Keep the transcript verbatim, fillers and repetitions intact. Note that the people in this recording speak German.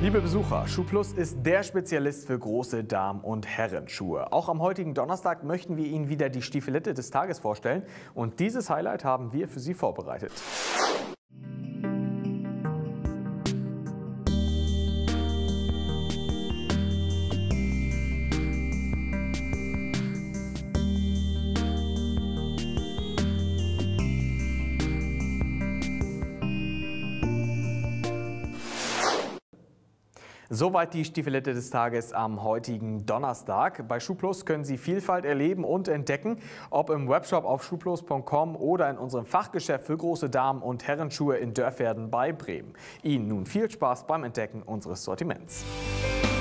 Liebe Besucher, Schuhplus ist der Spezialist für große Damen- und Herrenschuhe. Auch am heutigen Donnerstag möchten wir Ihnen wieder die Stiefelette des Tages vorstellen und dieses Highlight haben wir für Sie vorbereitet. Soweit die Stiefelette des Tages am heutigen Donnerstag. Bei Schuhplus können Sie Vielfalt erleben und entdecken, ob im Webshop auf schuhplus punkt com oder in unserem Fachgeschäft für große Damen- und Herrenschuhe in Dörverden bei Bremen. Ihnen nun viel Spaß beim Entdecken unseres Sortiments.